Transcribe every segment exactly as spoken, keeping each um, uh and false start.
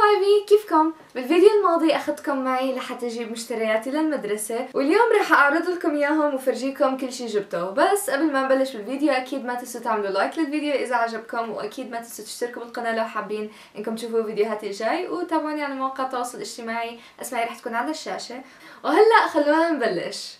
حبايبي، كيفكم؟ بالفيديو الماضي اخذتكم معي لحتى اجيب مشترياتي للمدرسة، واليوم رح اعرض لكم اياهم وفرجيكم كل شي جبته. بس قبل ما نبلش بالفيديو اكيد ما تنسوا تعملوا لايك للفيديو اذا عجبكم، واكيد ما تنسوا تشتركوا بالقناة لو حابين انكم تشوفوا فيديوهاتي الجاي، وتابعوني على مواقع التواصل الاجتماعي، اسمائي رح تكون على الشاشة. وهلا خلونا نبلش.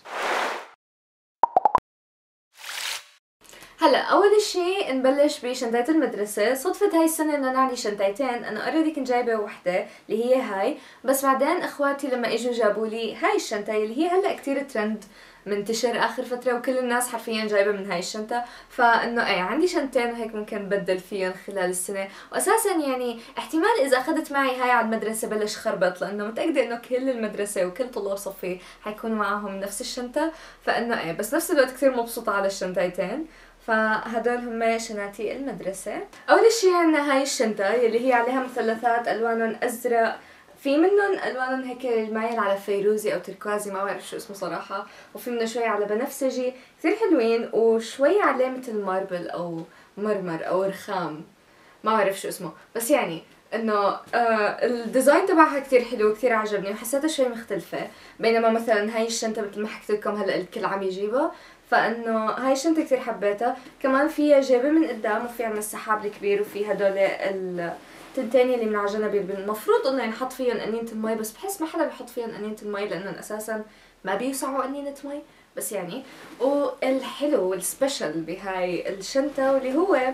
هلا اول شيء نبلش بشنطة المدرسة. صدفة هاي السنة انه انا عندي شنطتين، انا اوريدي كنت جايبة وحدة اللي هي هاي، بس بعدين اخواتي لما اجوا جابوا لي هاي الشنطة اللي هي هلا كتير ترند منتشر اخر فترة، وكل الناس حرفيا جايبة من هاي الشنطة، فانه ايه عندي شنطتين وهيك ممكن بدل فيهم خلال السنة. واساسا يعني احتمال اذا اخذت معي هاي على المدرسة بلش خربط، لانه متأكدة انه كل المدرسة وكل طلاب صفي حيكونوا معاهم نفس الشنطة، فانه ايه بس نفس الوقت كثير مبسوطة على الشنطتين. فهدول هم شنطي المدرسة. أول شي عنا هاي الشنطة يلي هي عليها مثلثات ألوانهم أزرق، في منهم ألوانهم هيك مايل على فيروزي أو تركوازي، ما بعرف شو اسمه صراحة، وفي منه شوي على بنفسجي، كثير حلوين، وشوي عليه مثل ماربل أو مرمر أو رخام، ما بعرف شو اسمه، بس يعني انه آه الديزاين تبعها كثير حلو، كثير عجبني، وحسيتها شوي مختلفة. بينما مثلا هاي الشنطة مثل ما حكيت لكم هلا الكل عم يجيبها، فانه هاي الشنطة كثير حبيتها. كمان فيها جيبة من قدام، وفي عنا السحاب الكبير، وفي هدول التنتين اللي من على جنب المفروض انه ينحط فيهم قنينة المي، بس بحس ما حدا بيحط فيهم قنينة المي لانهم اساسا ما بيوسعوا قنينة مي، بس يعني. والحلو والسبيشل بهاي الشنطة واللي هو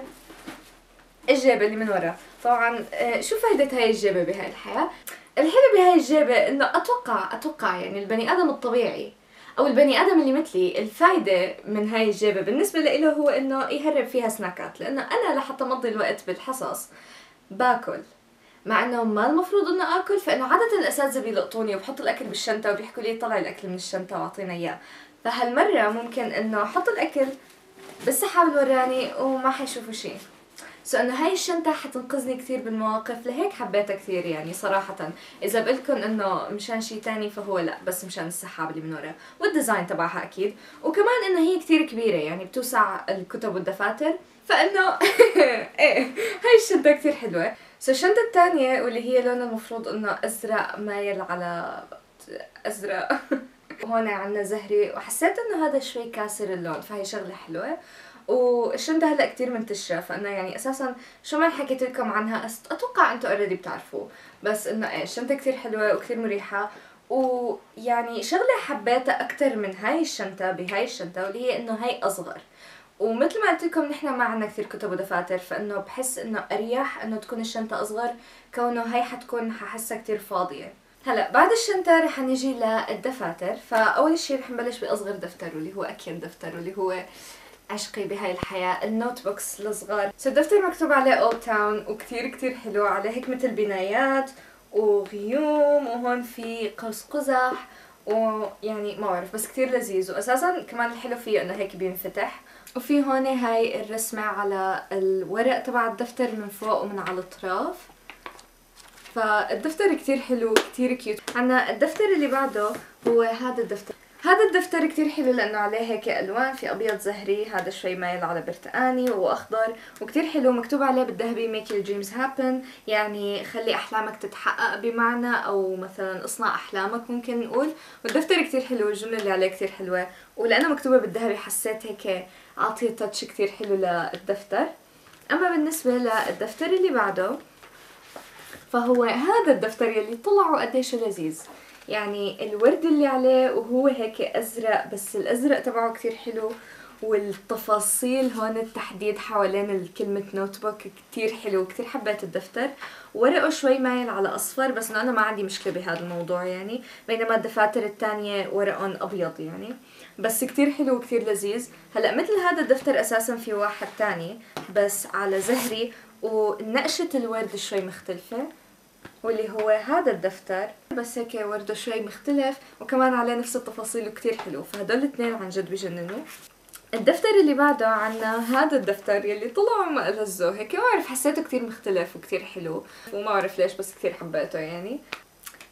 الجيبة اللي من ورا. طبعا شو فايدة هاي الجيبة بهاي الحياة؟ الحلو بهاي الجيبة انه اتوقع اتوقع يعني البني ادم الطبيعي او البني ادم اللي مثلي، الفايدة من هاي الجيبة بالنسبة له هو انه يهرب فيها سناكات، لانه انا لحتى مضي الوقت بالحصص باكل، مع انه ما المفروض انه اكل، فانه عادة الاساتذة بيلقطوني وبحط الاكل بالشنطة وبيحكوا لي طلعي الاكل من الشنطة واعطينا اياه، فهالمرة ممكن انه احط الاكل بالسحاب الوراني وما حيشوفوا شيء. سو انه هاي الشنطة حتنقذني كثير بالمواقف، لهيك حبيتها كثير يعني صراحة. اذا بقولكن انه مشان شي تاني فهو لا، بس مشان السحاب اللي من ورا والديزاين تبعها اكيد، وكمان انه هي كثير كبيرة يعني بتوسع الكتب والدفاتر، فانه ايه هاي الشنطة كثير حلوة. سو الشنطة الثانية واللي هي لونها المفروض انه ازرق مايل على ازرق وهون عنا زهري، وحسيت انه هذا شوي كاسر اللون، فهي شغلة حلوة. والشنطة هلا كتير منتشرة، فانا يعني اساسا شو ما حكيت لكم عنها اتوقع انتم اوريدي بتعرفوه، بس انه ايه الشنطة كتير حلوة وكتير مريحة. ويعني شغلة حبيتها اكتر من هاي الشنطة بهاي الشنطة واللي هي انه هاي اصغر، ومثل ما قلت لكم نحن ما عنا كثير كتب ودفاتر، فانه بحس انه اريح انه تكون الشنطة اصغر، كونه هاي حتكون ححسها كتير فاضية. هلا بعد الشنطة رح نيجي للدفاتر. فاول شي رح نبلش باصغر دفتر واللي هو اكيد دفتر واللي هو عشقي بهاي الحياة، النوت بوكس الصغار. سو الدفتر مكتوب عليه اولد تاون وكتير كتير حلو، عليه هيك مثل بنايات وغيوم، وهون في قوس قزح، ويعني ما بعرف بس كتير لذيذ. واساسا كمان الحلو فيه انه هيك بينفتح، وفي هون هاي الرسمة على الورق تبع الدفتر من فوق ومن على الاطراف، فالدفتر كتير حلو كتير كيوت. عنا الدفتر اللي بعده هو هذا الدفتر. هذا الدفتر كتير حلو لانه عليه هيك الوان، في ابيض زهري، هذا شوي مايل على برتقاني واخضر، وكتير حلو. مكتوب عليه بالذهبي make your dreams happen، يعني خلي احلامك تتحقق بمعنى، او مثلا اصنع احلامك ممكن نقول. والدفتر كتير حلو، الجملة اللي عليه كتير حلوة، ولانه مكتوبة بالذهبي حسيت هيك اعطيه تاتش كتير حلو للدفتر. اما بالنسبة للدفتر اللي بعده فهو هذا الدفتر يلي طلعوا قديش لذيذ، يعني الورد اللي عليه وهو هيك ازرق، بس الازرق تبعه كتير حلو، والتفاصيل هون التحديد حوالين كلمة نوت بوك كتير حلو، كتير حبيت الدفتر. ورقه شوي مايل على اصفر، بس انه انا ما عندي مشكلة بهذا الموضوع يعني، بينما الدفاتر الثانية ورقهم ابيض يعني، بس كتير حلو وكتير لذيذ. هلا مثل هذا الدفتر اساسا في واحد تاني بس على زهري، ونقشة الورد شوي مختلفة، واللي هو هذا الدفتر بس هيك ورده شوي مختلف، وكمان عليه نفس التفاصيل وكتير حلو، فهدول الاثنين عن جد بجننوا. الدفتر اللي بعده عنا هذا الدفتر يلي طلعوا ما ألزه، هيك ما بعرف حسيته كتير مختلف وكتير حلو، وما بعرف ليش بس كتير حبيته يعني.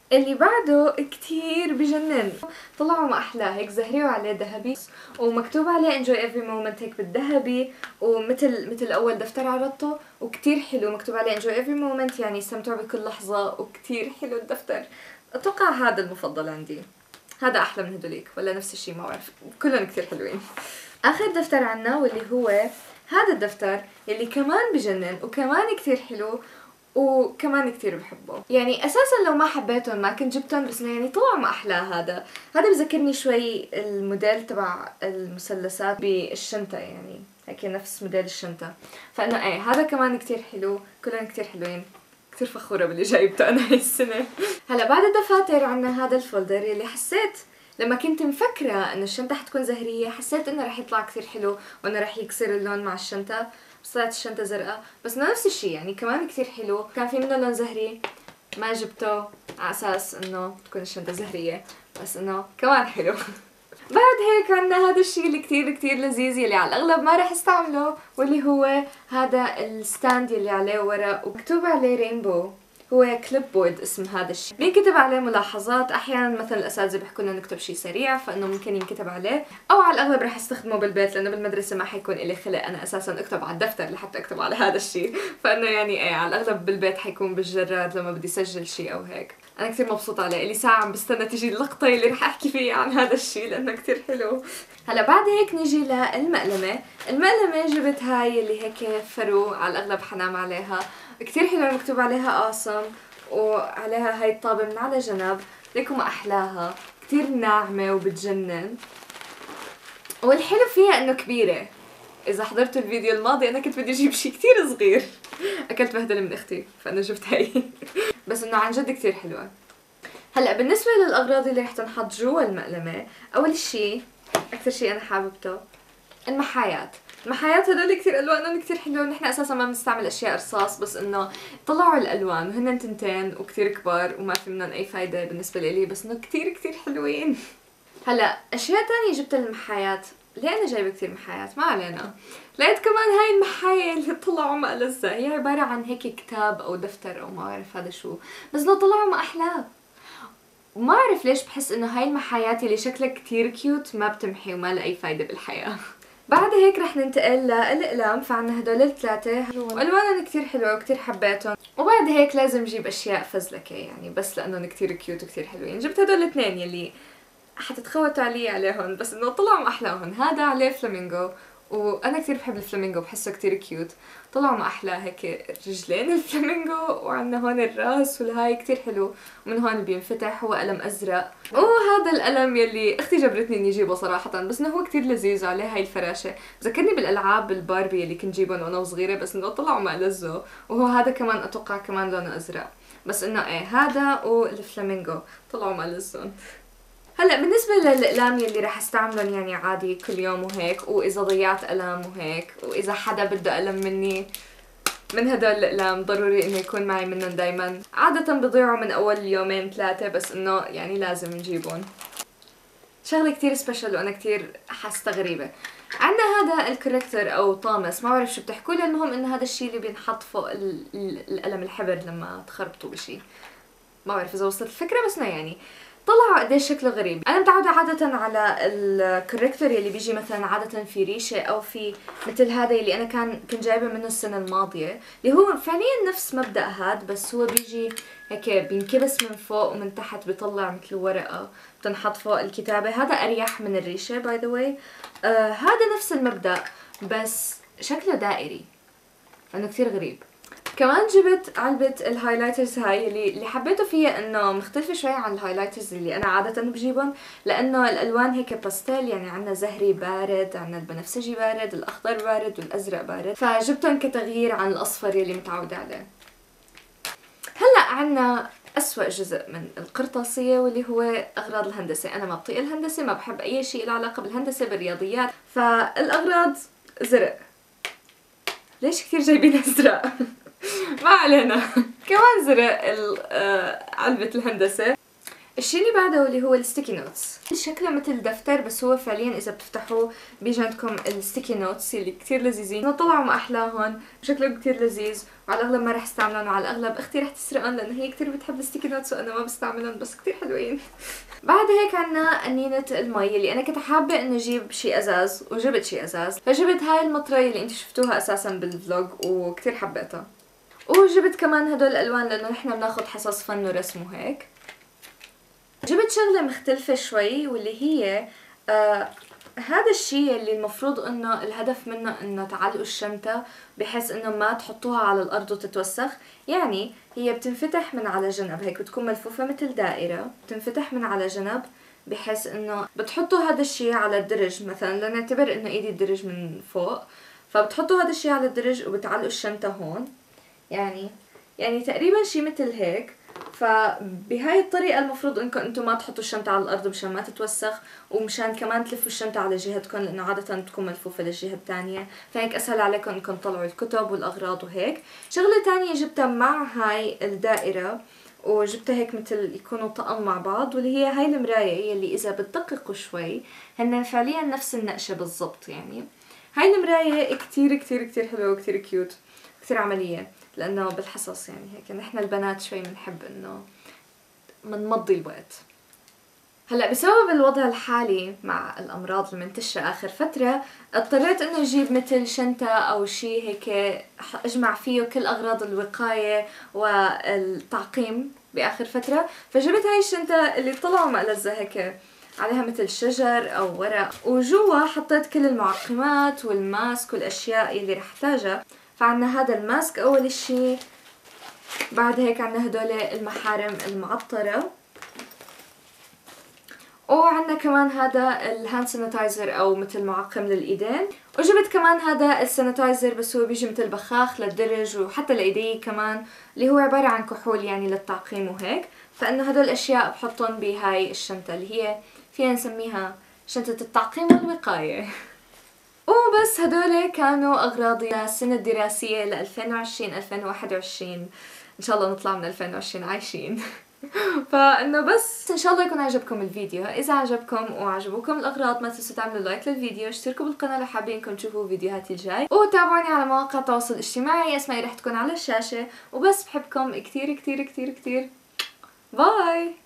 اللي بعده كتير بجنن، طلعوا ما احلاه، هيك زهري وعليه ذهبي ومكتوب عليه enjoy every moment هيك بالذهبي، ومثل مثل اول دفتر عرضته وكتير حلو، مكتوب عليه enjoy every moment يعني استمتعوا بكل لحظة، وكتير حلو الدفتر. اتوقع هذا المفضل عندي، هذا احلى من هدوليك ولا نفس الشيء ما بعرف، كلهم كتير حلوين. اخر دفتر عنا واللي هو هذا الدفتر اللي كمان بجنن وكمان كتير حلو وكمان كتير بحبه، يعني اساسا لو ما حبيتهم ما كنت جبتهم، بس يعني طلعوا ما احلى. هذا هذا بذكرني شوي الموديل تبع المثلثات بالشنطة، يعني هيك نفس موديل الشنطة، فانه ايه هذا كمان كتير حلو، كلهم كتير حلوين، كتير فخورة باللي جايبته انا هاي السنة. هلا بعد الدفاتر عنا هذا الفولدر اللي حسيت لما كنت مفكرة انه الشنطة حتكون زهرية حسيت انه رح يطلع كتير حلو وانه رح يكسر اللون مع الشنطة، بس طلعت الشنطة زرقاء، بس انه نفس الشي يعني كمان كتير حلو. كان في منه لون زهري ما جبته على اساس انه تكون الشنطة زهرية، بس انه كمان حلو. بعد هيك عنا هذا الشيء اللي كتير كتير لذيذ يلي على الاغلب ما رح استعمله، واللي هو هذا الستاند يلي عليه ورق ومكتوب عليه رينبو، هو كليب بورد اسم هذا الشيء، بينكتب عليه ملاحظات، احيانا مثلا الاساتذه بيحكوا لنا نكتب شيء سريع فانه ممكن ينكتب عليه، او على الاغلب رح استخدمه بالبيت لانه بالمدرسه ما حيكون لي خلق انا اساسا اكتب على الدفتر لحتى اكتب على هذا الشيء، فانه يعني ايه على الاغلب بالبيت حيكون بالجراد لما بدي اسجل شيء او هيك. انا كثير مبسوطه عليه، لي ساعه عم بستنى تيجي اللقطه اللي رح احكي فيها عن هذا الشيء لانه كثير حلو. هلا بعد هيك نيجي للمقلمه، المقلمه جبت هاي اللي هيك فرو، على الاغلب حنام عليها، كثير حلوه مكتوب عليها awesome، وعليها هاي الطابة من على جنب، ليكم احلاها، كثير ناعمه وبتجنن، والحلو فيها انه كبيره. اذا حضرتوا الفيديو الماضي انا كنت بدي اجيب شيء كثير صغير، اكلت بهدله من اختي فانا جبت هاي. بس انه عن جد كثير حلوه. هلا بالنسبه للاغراض اللي رح تنحط جوا المقلمه، اول شيء اكثر شيء انا حاببته المحايات. المحايات هدول كثير الوانهم كثير حلوه، ونحن اساسا ما بنستعمل اشياء رصاص، بس انه طلعوا الالوان وهن تنتين وكثير كبار وما في منهم اي فايده بالنسبه لي، بس انه كثير كثير حلوين. هلا اشياء ثانيه جبت المحايات، ليه انا جايبه كثير محايات ما علينا، لقيت كمان هاي المحاية اللي طلعوا ما ألذها، هي عباره عن هيك كتاب او دفتر او ما بعرف هذا شو، بس انه طلعوا ما احلاه، وما اعرف ليش بحس انه هاي المحايات اللي شكلها كثير كيوت ما بتمحي وما لها اي فايده بالحياه. بعد هيك رح ننتقل للأقلام، فعنا هدول الثلاثة والوانهم كثير حلوة وكثير حبيتهم، وبعد هيك لازم نجيب اشياء فزلكة يعني بس لانهم كثير كيوت وكثير حلوين، جبت هدول الاثنين يلي حتتخوتوا علي عليهم بس انه طلعوا احلاهم، هذا عليه فلامينغو وانا كثير بحب الفلامينغو بحسه كثير كيوت، طلعوا ما احلى هيك رجلين الفلامينغو، وعندنا هون الراس والهاي كثير حلو، ومن هون بينفتح هو قلم ازرق، وهذا القلم يلي اختي جبرتني اني اجيبه صراحه، بس انه هو كثير لذيذ وعليه هاي الفراشه، بذكرني بالالعاب الباربي اللي كنت جيبهم وانا صغيره، بس انه طلعوا ما لذوا، وهو هذا كمان اتوقع كمان لونه ازرق، بس انه ايه هذا والفلامينغو طلعوا ما لذون. هلا بالنسبة للأقلام يلي رح استعملهم يعني عادي كل يوم وهيك، وإذا ضيعت قلم وهيك، وإذا حدا بده قلم مني من هدول الأقلام ضروري إنه يكون معي منهم دايما، عادة بضيعوا من أول يومين ثلاثة بس إنه يعني لازم نجيبهم. شغلة كتير سبيشل وأنا كتير حاسة غريبة، عنا هذا الكوريكتور أو طامس ما بعرف شو بتحكوا له، المهم إنه هذا الشيء اللي بينحط فوق القلم الحبر لما تخربطوا بشيء، ما بعرف إذا وصلت الفكرة بس إنه يعني طلعوا قديش شكله غريب. انا متعوده عاده على الكوريكتور يلي بيجي مثلا عاده في ريشه او في مثل هذا اللي انا كان كنت جايبه منه السنه الماضيه، اللي هو فعليا نفس مبدا هاد، بس هو بيجي هيك بينكبس من فوق ومن تحت بيطلع مثل ورقه بتنحط فوق الكتابه، هذا اريح من الريشه باي ذا واي. هذا نفس المبدا بس شكله دائري، لانه كثير غريب. كمان جبت علبة الهايلايترز هاي اللي اللي حبيته فيها انه مختلفة شوي عن الهايلايترز اللي انا عادة بجيبهم، لانه الالوان هيك باستيل، يعني عنا زهري بارد، عنا البنفسجي بارد، الاخضر بارد والازرق بارد، فجبتهم كتغيير عن الاصفر يلي متعودة عليه. هلا عنا أسوأ جزء من القرطاسية واللي هو أغراض الهندسة، أنا ما بطيق الهندسة، ما بحب أي شيء له علاقة بالهندسة بالرياضيات، فالأغراض زرق. ليش كثير جايبين أزرق؟ ما علينا. كمان زرق علبة الهندسة، الشيء اللي بعده اللي هو الستيكي نوتس. شكله مثل دفتر بس هو فعليا اذا بتفتحوه بيجي عندكم الستيكي نوتس اللي كثير لذيذين، طلعوا ما احلاهم، شكلهم كثير لذيذ، وعلى الاغلب ما رح استعملهم، وعلى الاغلب اختي رح تسرقهم لانه هي كثير بتحب الستيكي نوتس وانا ما بستعملهم بس كثير حلوين. بعد هيك عنا انينة المي اللي انا كنت حابة انه اجيب شيء ازاز وجبت شيء ازاز، فجبت هاي المطرية اللي انتم شفتوها اساسا بالفلوج وكثير حبيتها. وجبت كمان هدول الالوان لانه نحن بناخذ حصص فن ورسم وهيك. جبت شغلة مختلفة شوي واللي هي آه هذا الشيء اللي المفروض انه الهدف منه انه تعلقوا الشنطة بحيث انه ما تحطوها على الارض وتتوسخ. يعني هي بتنفتح من على جنب هيك، بتكون ملفوفة مثل دائرة، بتنفتح من على جنب بحيث انه بتحطوا هذا الشيء على الدرج. مثلا لنعتبر انه ايدي الدرج من فوق، فبتحطوا هذا الشيء على الدرج وبتعلقوا الشنطة هون، يعني يعني تقريبا شيء مثل هيك. فبهاي الطريقة المفروض انكم انتم ما تحطوا الشنطة على الارض مشان ما تتوسخ، ومشان كمان تلفوا الشنطة على جهتكم لانه عادة بتكون ملفوفة للجهة الثانية، فهيك اسهل عليكم انكم تطلعوا الكتب والاغراض وهيك. شغلة ثانية جبتها مع هاي الدائرة وجبتها هيك مثل يكونوا طقم مع بعض، واللي هي هاي المراية اللي اذا بتدققوا شوي هن فعليا نفس النقشة بالضبط. يعني هاي المراية كتير كتير كتير حلوة وكتير كيوت، كتير عملية، لانه بالحصص يعني هيك نحن البنات شوي بنحب انه منمضي الوقت. هلا بسبب الوضع الحالي مع الامراض المنتشره اخر فتره اضطريت انه اجيب مثل شنطه او شيء هيك اجمع فيه كل اغراض الوقايه والتعقيم باخر فتره. فجبت هاي الشنطه اللي طلعوا مقلزه هيك عليها مثل شجر او ورق، وجوا حطيت كل المعقمات والماسك والاشياء اللي رح احتاجها. فعنا هذا الماسك اول اشي، بعد هيك عنا هدول المحارم المعطرة، وعندنا كمان هذا الهاند سانيتايزر او مثل معقم للايدين، وجبت كمان هذا السانيتايزر بس هو بيجي مثل بخاخ للدرج وحتى لايدي كمان، اللي هو عبارة عن كحول يعني للتعقيم وهيك. فانه هدول الاشياء بحطهم بهاي الشنطة اللي هي فينا نسميها شنطة التعقيم والوقاية. وبس هدول كانوا اغراضي للسنة الدراسية ل ألفين وعشرين ألفين وواحد وعشرين، ان شاء الله نطلع من ألفين وعشرين عايشين. فانه بس ان شاء الله يكون عجبكم الفيديو. اذا عجبكم وعجبوكم الاغراض ما تنسوا تعملوا لايك للفيديو، اشتركوا بالقناه لو حابين انكم تشوفوا فيديوهاتي الجاي، وتابعوني على مواقع التواصل الاجتماعي، اسمائي رح تكون على الشاشه. وبس بحبكم كثير كثير كثير كثير، باي.